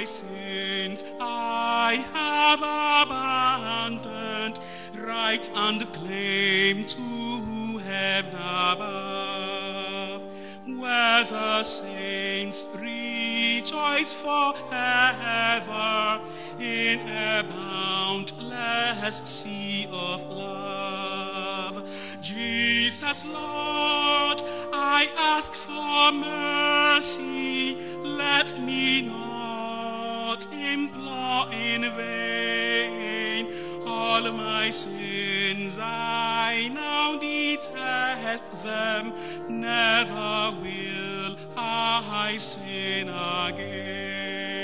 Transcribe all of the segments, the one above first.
my sins I have abandoned, right and claim to heaven above, where the saints rejoice forever in a boundless sea of love. Jesus, Lord, I ask for mercy. Let me not implore in vain. All my sins I now detest them. Never will I sin again.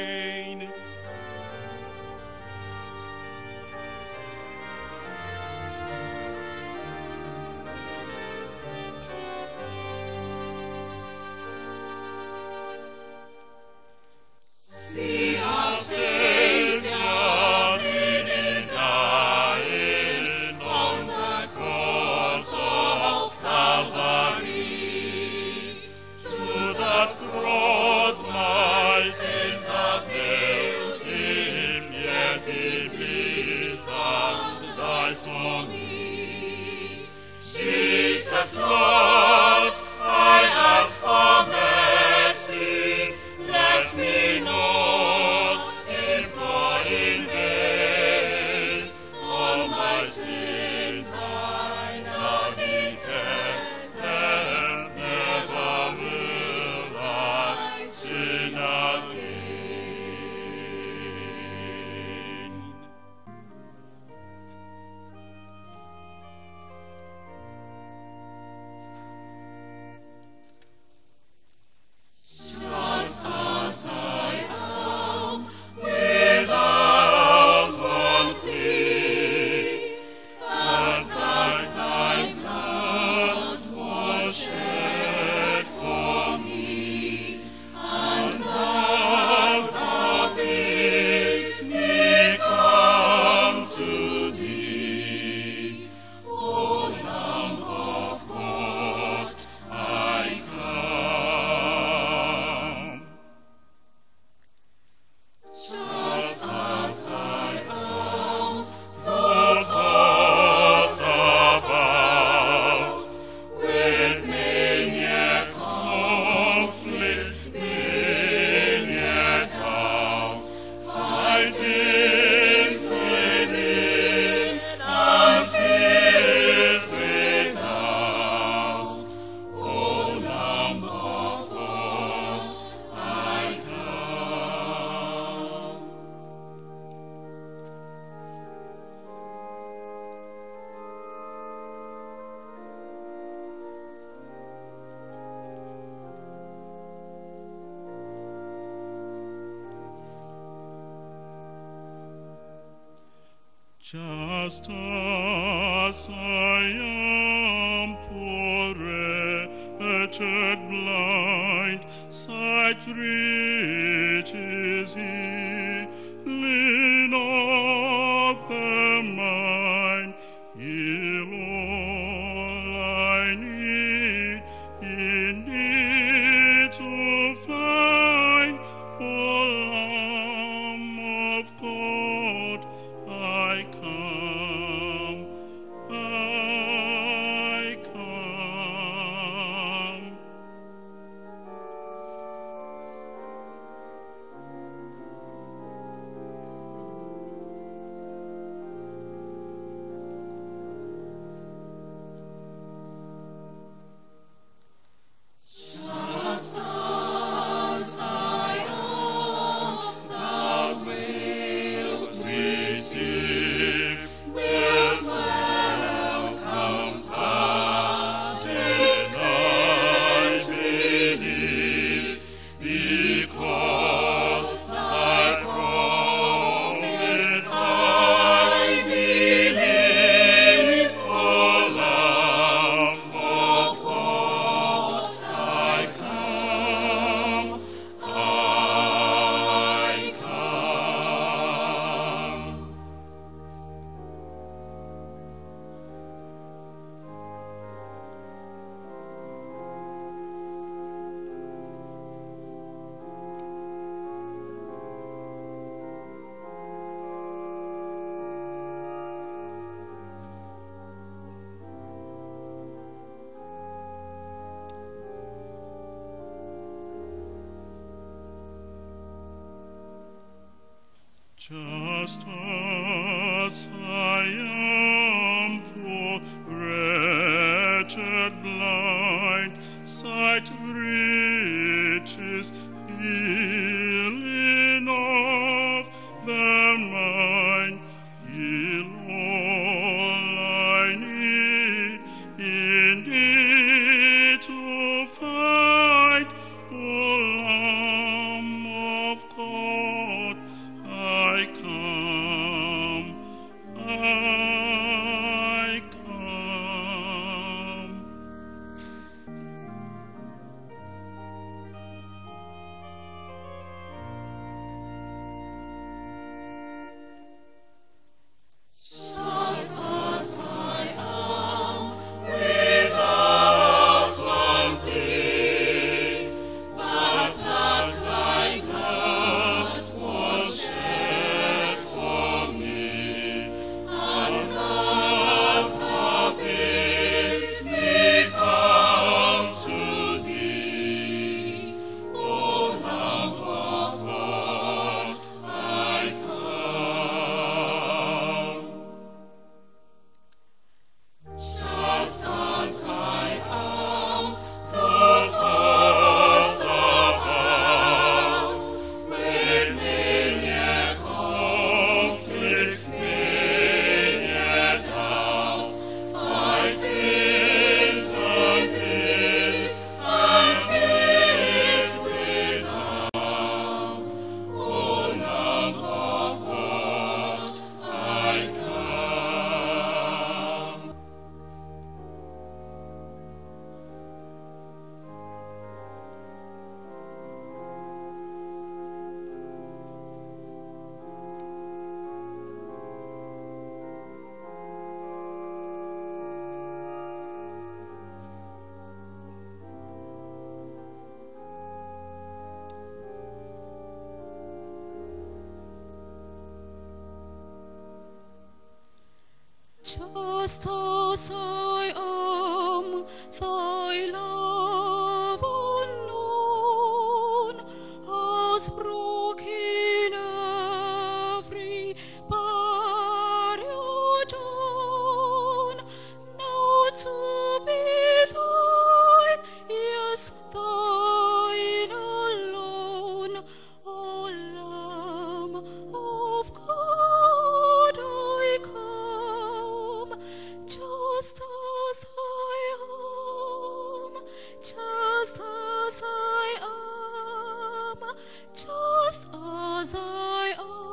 See our Savior bleeding, dying on the cross of Calvary. To that cross my sins have nailed him, yet he bleeds and dies for me. Jesus, Lord, I ask for mercy. Let me not implore in vain. All my sins I now detest them. Never will I sin again. Just as I am, without one plea, as thy blood was shed for me, and thus thou bids me come to thee. O Lamb of God, I come. Just as I am, though tossed about with many conflict, many doubt, fighting within and fears without. O Lamb of God, I come. Just as I am poor, wretched, blind, sight reaches healing of the mind. Heal all I need, indeed to find. O Lamb of God, I come, I come. Just as I am poor, wretched, blind, sight riches healing of the mind, heal all I need in thee to find, O Lamb of God. I come. Just as I am, without one plea, but that thy blood was shed for me, and that thou bidst me come to thee, O Lamb of God, I come. Just as I am, those hosts about, with many conflict, many doubts, fighting within and fears without, O Lamb of God, I come. Just as I am, thy love unknown has broken every barrier down. Now to be thine, yes, thine alone, O Lamb of God, I come. Just as I am, just as I am, just as I am.